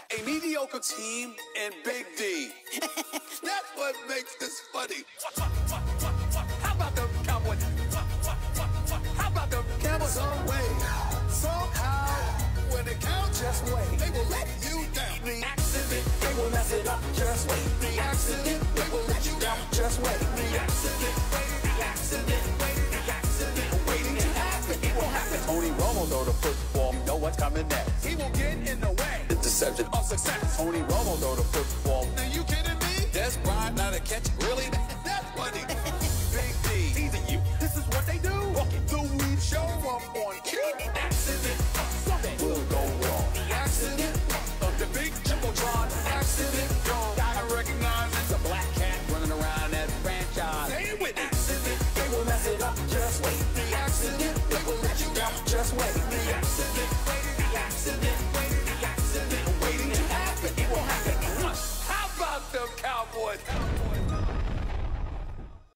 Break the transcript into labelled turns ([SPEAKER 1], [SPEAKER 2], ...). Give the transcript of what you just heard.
[SPEAKER 1] A mediocre team and Big D. That's what makes this funny. How about the Cowboys? How about the Cowboys? Some way, somehow, when they count, just wait. They will let you down. The accident, they will mess it up. Just wait. The accident, they will let you down. Just wait. The accident, the accident, the accident, waiting to happen. It will happen. Tony Romo throw the football. Know what's coming next. He will get in the way. Interception of success. Tony Romo throw the football. Now you kidding me? That's Bryant, not a catch.